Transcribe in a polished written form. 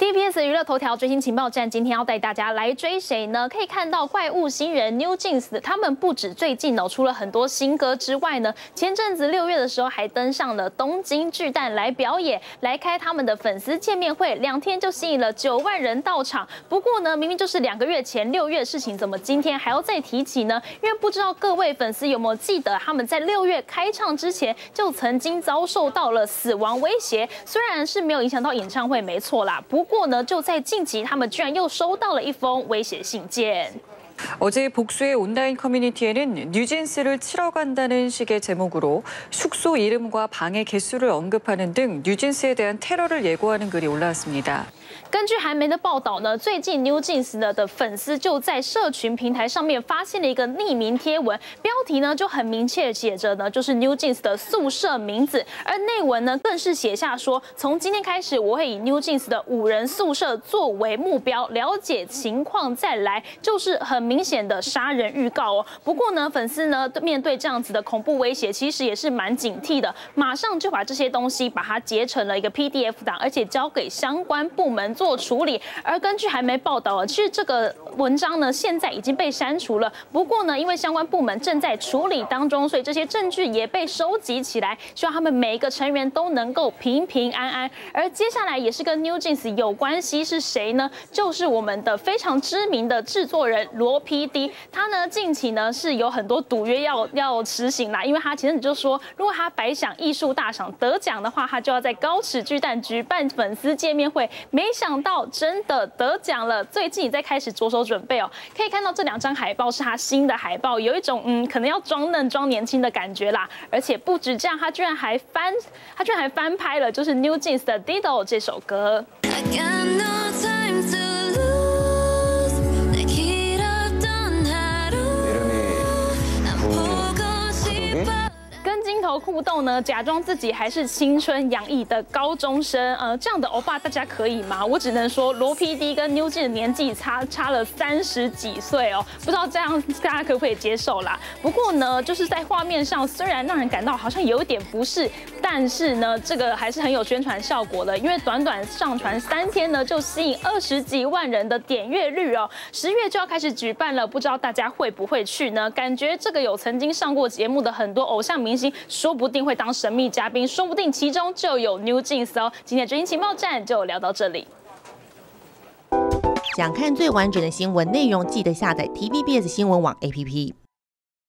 TVBS 娱乐头条追星情报站，今天要带大家来追谁呢？可以看到怪物新人 NewJeans， 他们不止最近出了很多新歌之外呢，前阵子6月的时候还登上了东京巨蛋来表演，来开他们的粉丝见面会，2天就吸引了9万人到场。不过呢，明明就是2个月前6月的事情，怎么今天还要再提起呢？因为不知道各位粉丝有没有记得，他们在6月开唱之前就曾经遭受到了死亡威胁，虽然是没有影响到演唱会，没错啦。不过呢，就在近期，他们居然又收到了一封威胁信件。 어제 복수의 온라인 커뮤니티에는 뉴진스를 치러 간다는 식의 제목으로 숙소 이름과 방의 개수를 언급하는 등 뉴진스에 대한 테러를 예고하는 글이 올라왔습니다. 根据韩媒的报道呢，最近 NewJeans 的粉丝就在社群平台上面发现了一个匿名贴文，标题呢就很明确写着呢，就是 NewJeans 的宿舍名字，而内文呢更是写下说，从今天开始，我会以 NewJeans 的5人宿舍作为目标，了解情况再来，就是很明显的杀人预告哦。不过呢，粉丝呢面对这样子的恐怖威胁，其实也是蛮警惕的，马上就把这些东西把它截成了一个 PDF 档，而且交给相关部门做处理。而根据韩媒报道啊，其实这个文章呢现在已经被删除了。不过呢，因为相关部门正在处理当中，所以这些证据也被收集起来，希望他们每一个成员都能够平平安安。而接下来也是跟 NewJeans 有关系是谁呢？就是我们的非常知名的制作人罗 PD， 他呢近期呢是有很多赌约要实行啦，因为他前阵子就说，如果他百想艺术大赏得奖的话，他就要在高尺巨蛋举办粉丝见面会。没想到真的得奖了，最近也在开始着手准备哦。可以看到这2张海报是他新的海报，有一种可能要装嫩装年轻的感觉啦。而且不止这样，他居然还翻拍了，就是 NewJeans 的《Dido》这首歌。 跟镜头互动呢，假装自己还是青春洋溢的高中生，这样的欧巴大家可以吗？我只能说罗 PD 跟 NewJeans 的年纪差了30几岁哦，不知道这样大家可不可以接受啦？不过呢，就是在画面上虽然让人感到好像有一点不适，但是呢，这个还是很有宣传效果的，因为短短上传3天呢，就吸引20几万人的点阅率哦。10月就要开始举办了，不知道大家会不会去呢？感觉这个有曾经上过节目的很多偶像明星，说不定会当神秘嘉宾，说不定其中就有 NewJeans 哦。今天的追星情报站就聊到这里。 想看最完整的新闻内容，记得下载 TVBS 新闻网 APP。